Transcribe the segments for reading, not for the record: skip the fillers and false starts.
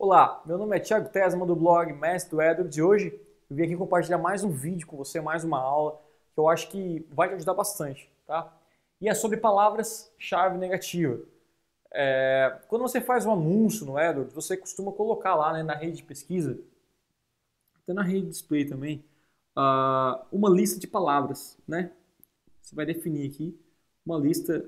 Olá, meu nome é Thiago Tesma do blog Mestre do AdWords e hoje eu vim aqui compartilhar mais um vídeo com você, mais uma aula que eu acho que vai te ajudar bastante, tá? E é sobre palavras-chave negativas. Quando você faz um anúncio no AdWords, você costuma colocar lá, né, na rede de pesquisa, até na rede de display também, uma lista de palavras, né? Você vai definir aqui uma lista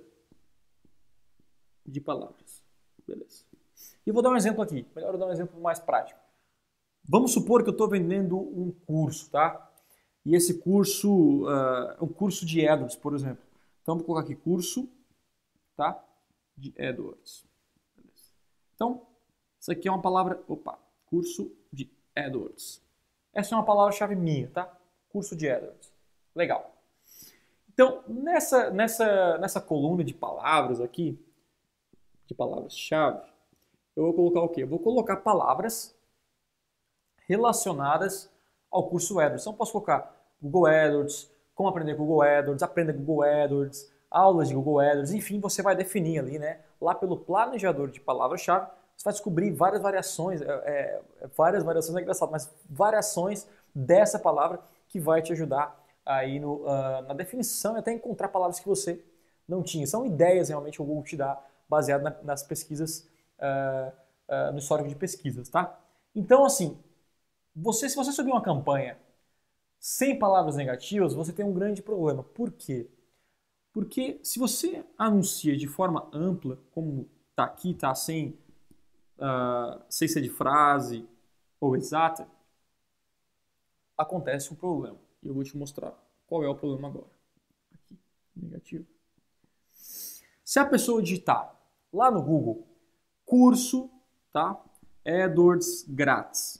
de palavras, beleza? E vou dar um exemplo aqui, melhor eu dar um exemplo mais prático. Vamos supor que eu estou vendendo um curso, tá? E esse curso é um curso de AdWords, por exemplo. Então, vou colocar aqui curso, tá? De AdWords. Beleza. Então, isso aqui é uma palavra, curso de AdWords. Essa é uma palavra-chave minha, tá? Curso de AdWords. Legal. Então, nessa coluna de palavras aqui, de palavras-chave, eu vou colocar o quê? Eu vou colocar palavras relacionadas ao curso AdWords. Então, eu posso colocar Google AdWords, como aprender Google AdWords, aprenda Google AdWords, aulas de Google AdWords, enfim, você vai definir ali, né? Lá pelo planejador de palavras-chave, você vai descobrir várias variações, várias variações é engraçado, mas variações dessa palavra que vai te ajudar aí na definição e até encontrar palavras que você não tinha. São ideias realmente que eu vou te dar baseado nas pesquisas, no histórico de pesquisas, tá? Então, assim, se você subir uma campanha sem palavras negativas, você tem um grande problema. Por quê? Porque se você anuncia de forma ampla, como tá aqui, tá sem ser de frase ou exata, acontece um problema. E eu vou te mostrar qual é o problema agora. Aqui, negativo. Se a pessoa digitar lá no Google, curso, tá? AdWords grátis.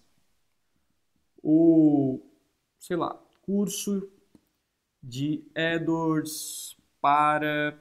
Ou, sei lá, curso de AdWords para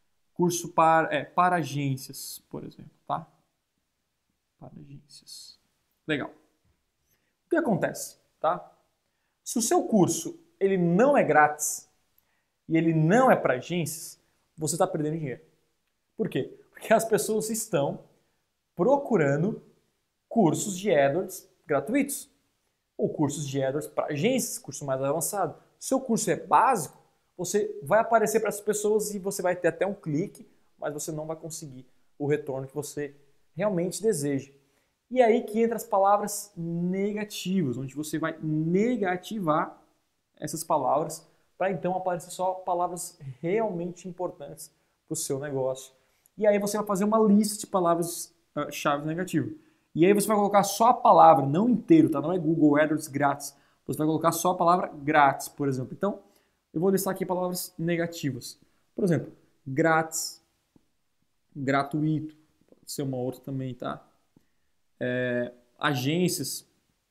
agências, por exemplo, tá? Para agências. Legal. O que acontece, tá? Se o seu curso ele não é grátis e ele não é para agências, você está perdendo dinheiro. Por quê? Porque as pessoas estão procurando cursos de AdWords gratuitos ou cursos de AdWords para agências, curso mais avançado. Se o seu curso é básico, você vai aparecer para as pessoas e você vai ter até um clique, mas você não vai conseguir o retorno que você realmente deseja. E aí que entra as palavras negativas, onde você vai negativar essas palavras para então aparecer só palavras realmente importantes para o seu negócio. E aí você vai fazer uma lista de palavras-chave negativas. E aí você vai colocar só a palavra, não inteiro, tá? Não é Google AdWords grátis. Você vai colocar só a palavra grátis, por exemplo. Então, eu vou listar aqui palavras negativas. Por exemplo, grátis, gratuito, pode ser uma outra também, tá? Agências,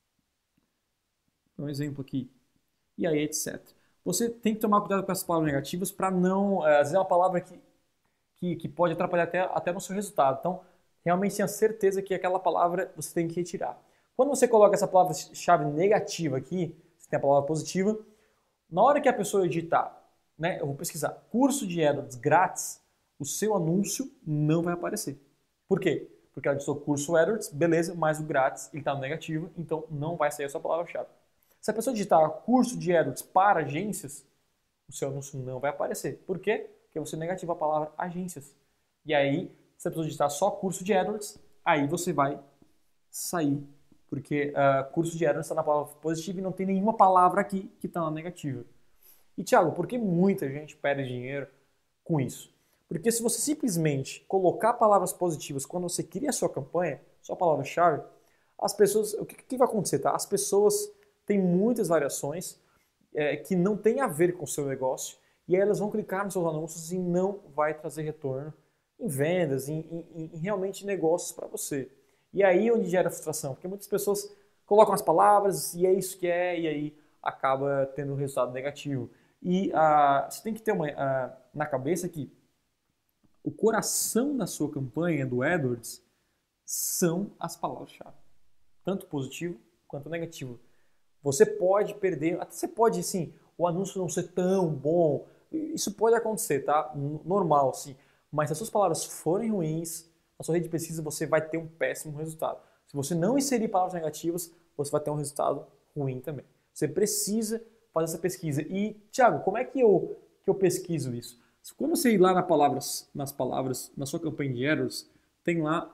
um exemplo aqui. E aí, etc. Você tem que tomar cuidado com as palavras negativas para não... às vezes é uma palavra que pode atrapalhar até no seu resultado. Então, realmente tenha certeza que aquela palavra você tem que retirar. Quando você coloca essa palavra-chave negativa aqui, você tem a palavra positiva, na hora que a pessoa digitar, né, eu vou pesquisar curso de AdWords grátis, o seu anúncio não vai aparecer. Por quê? Porque ela digitou curso AdWords, beleza, mas o grátis ele está no negativo, então não vai sair a sua palavra-chave. Se a pessoa digitar curso de AdWords para agências, o seu anúncio não vai aparecer. Por quê? Porque você negativa a palavra agências. E aí, se a pessoa digitar só curso de AdWords, aí você vai sair. Porque curso de AdWords está na palavra positiva e não tem nenhuma palavra aqui que está na negativa. E, Thiago, por que muita gente perde dinheiro com isso? Porque se você simplesmente colocar palavras positivas quando você cria a sua campanha, sua palavra-chave, as pessoas... O que vai acontecer, tá? As pessoas têm muitas variações que não tem a ver com o seu negócio e aí elas vão clicar nos seus anúncios e não vai trazer retorno em vendas, em realmente negócios para você. E aí onde gera frustração, porque muitas pessoas colocam as palavras e é isso que é, e aí acaba tendo um resultado negativo. E você tem que ter na cabeça que o coração da sua campanha do AdWords são as palavras-chave, tanto positivo quanto negativo. Você pode perder, até você pode, assim, o anúncio não ser tão bom, isso pode acontecer, tá? Normal, sim. Mas se as suas palavras forem ruins, na sua rede de pesquisa você vai ter um péssimo resultado. Se você não inserir palavras negativas, você vai ter um resultado ruim também. Você precisa fazer essa pesquisa. E, Thiago, como é que eu pesquiso isso? Quando você ir lá nas palavras, na sua campanha de errors, tem lá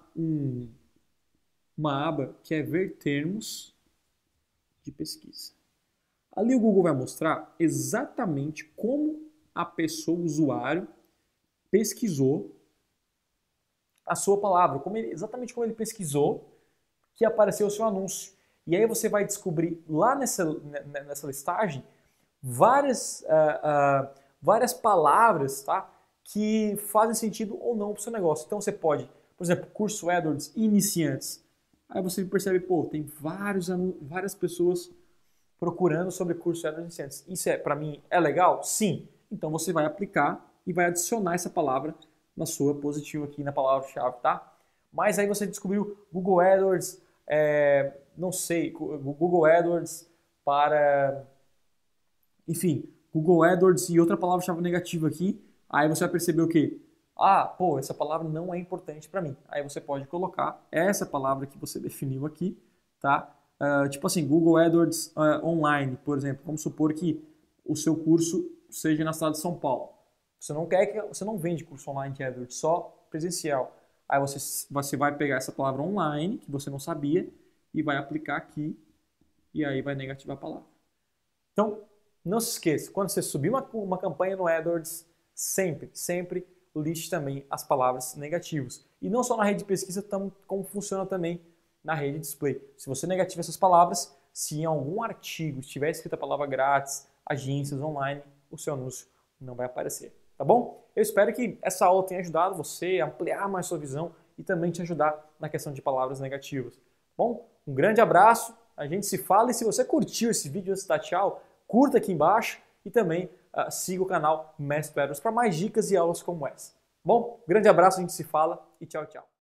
uma aba que é ver termos de pesquisa. Ali o Google vai mostrar exatamente como a pessoa, o usuário, pesquisou a sua palavra, exatamente como ele pesquisou que apareceu o seu anúncio. E aí você vai descobrir lá nessa listagem várias palavras, tá, que fazem sentido ou não para o seu negócio. Então você pode, por exemplo, curso AdWords iniciantes. Aí você percebe, pô, tem várias pessoas procurando sobre curso AdWords iniciantes. Isso para mim é legal? Sim. Então você vai aplicar e vai adicionar essa palavra na sua positiva aqui na palavra-chave, tá? Mas aí você descobriu Google AdWords, não sei, Google AdWords para, enfim, Google AdWords e outra palavra-chave negativa aqui. Aí você vai perceber o quê? Ah, pô, essa palavra não é importante para mim. Aí você pode colocar essa palavra que você definiu aqui, tá? Tipo assim, Google AdWords online, por exemplo. Vamos supor que o seu curso seja na cidade de São Paulo. Você não vende curso online de AdWords, só presencial. Aí você vai pegar essa palavra online, que você não sabia, e vai aplicar aqui, e aí vai negativar a palavra. Então, não se esqueça, quando você subir uma campanha no AdWords, sempre liste também as palavras negativas. E não só na rede de pesquisa, como funciona também na rede de display. Se você negativa essas palavras, se em algum artigo estiver escrita a palavra grátis, agências online, o seu anúncio não vai aparecer. Tá bom? Eu espero que essa aula tenha ajudado você a ampliar mais sua visão e também te ajudar na questão de palavras negativas. Bom, um grande abraço, a gente se fala e se você curtiu esse vídeo antes de dar tchau, curta aqui embaixo e também siga o canal Mestre AdWords para mais dicas e aulas como essa. Bom, grande abraço, a gente se fala e tchau, tchau.